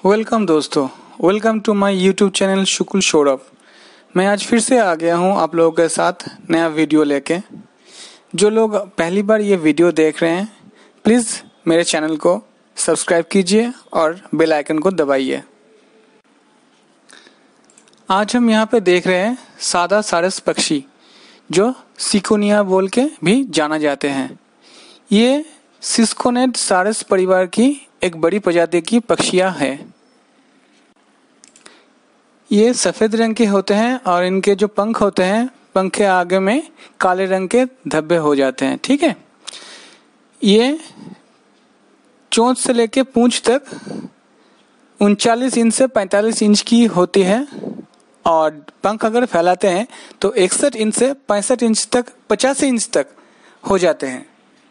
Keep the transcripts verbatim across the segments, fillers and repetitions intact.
Welcome दोस्तों, welcome to my YouTube channel Shukla Saurabh. मैं आज फिर से आ गया हूं आप लोगों के साथ नया वीडियो लेके। जो लोग पहली बार ये वीडियो देख रहे हैं, प्लीज़ मेरे चैनल को सब्सक्राइब कीजिए और बेल आइकन को दबाइए। आज हम यहाँ पे देख रहे हैं सादा सारस पक्षी, जो सिकोनिया बोल के भी जाना जाते हैं। ये सिस्कोनेड सारस परिवार की एक बड़ी प्रजाति की पक्षियां हैं। ये सफ़ेद रंग के होते हैं और इनके जो पंख होते हैं, पंख के आगे में काले रंग के धब्बे हो जाते हैं। ठीक है, ये चोंच से लेके पूंछ तक उनचालीस इंच से पैंतालीस इंच की होती है और पंख अगर फैलाते हैं तो इकसठ इंच से पैंसठ इंच तक, पचासी इंच तक हो जाते हैं।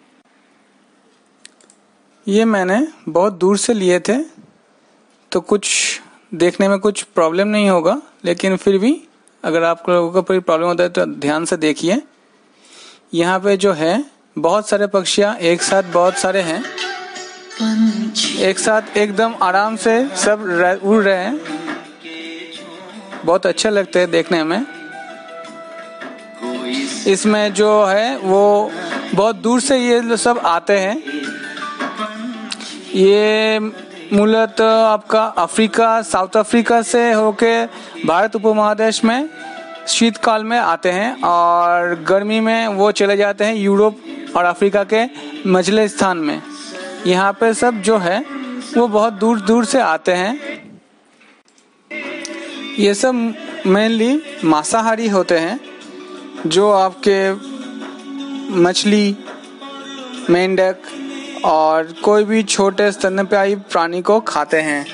ये मैंने बहुत दूर से लिए थे तो कुछ देखने में कुछ प्रॉब्लम नहीं होगा, लेकिन फिर भी अगर आप लोगों को कोई प्रॉब्लम होता है तो ध्यान से देखिए। यहाँ पे जो है बहुत सारे पक्षियाँ एक साथ, बहुत सारे हैं एक साथ, एकदम आराम से सब उड़ रहे हैं। बहुत अच्छा लगता है देखने में। इसमें जो है वो बहुत दूर से ये सब आते हैं। ये मूलतः आपका अफ्रीका, साउथ अफ्रीका से होके भारत उपमहादेश में शीतकाल में आते हैं और गर्मी में वो चले जाते हैं यूरोप और अफ्रीका के मझले स्थान में। यहाँ पे सब जो है वो बहुत दूर दूर से आते हैं। ये सब मेनली मांसाहारी होते हैं, जो आपके मछली, मेंढक और कोई भी छोटे स्तनपायी प्राणी को खाते हैं।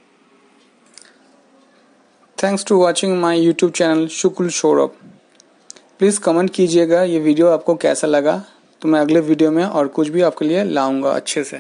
Thanks to watching my YouTube channel Shukla Saurabh. Please comment कीजिएगा ये वीडियो आपको कैसा लगा, तो मैं अगले वीडियो में और कुछ भी आपके लिए लाऊंगा अच्छे से।